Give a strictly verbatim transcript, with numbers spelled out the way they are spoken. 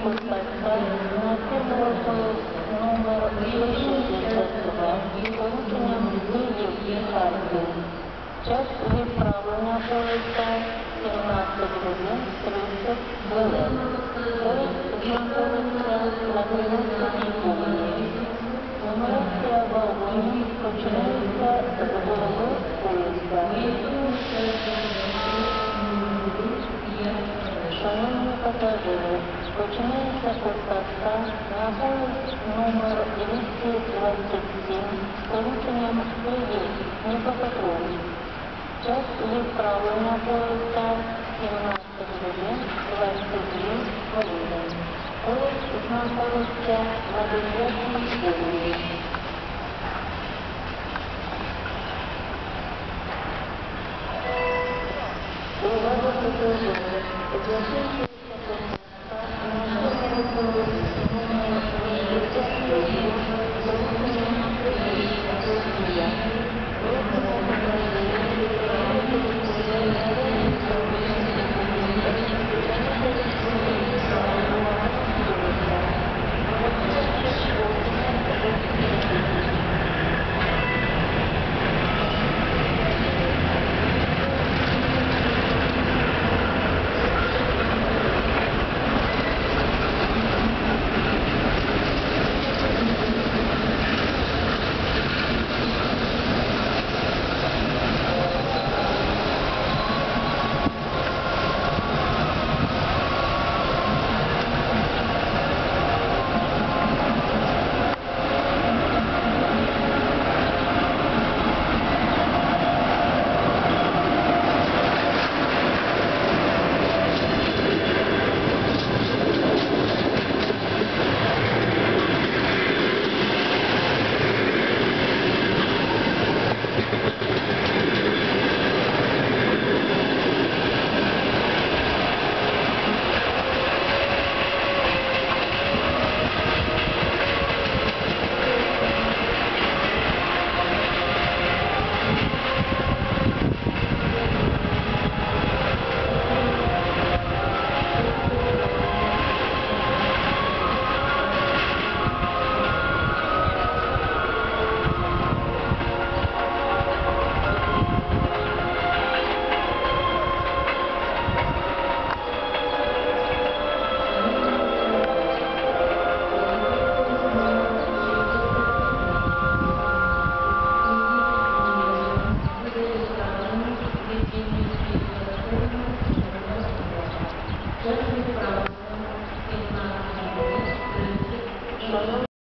Костацька на фірмовому номер шістдесят два з порушенням Київ-Харків. Час відправлення поїзда сімнадцять годин тридцять хвилин. Поїзд знаходиться на третій лінії. Нумерація вагонів починається з голови поїзда. Шановні пасажири, починається посадка на поїзд номер двісті двадцять сім з порушенням Київ-Дніпропетровськ. Час відправлення поїзда сімнадцять годин двадцять дві хвилини. Поїзд знаходиться на дев'ятій лінії. Увага пасажири! Закінчується посадка на фірмовому номер шістдесят один з порушенням Київ-Росія. Просимо пасажирів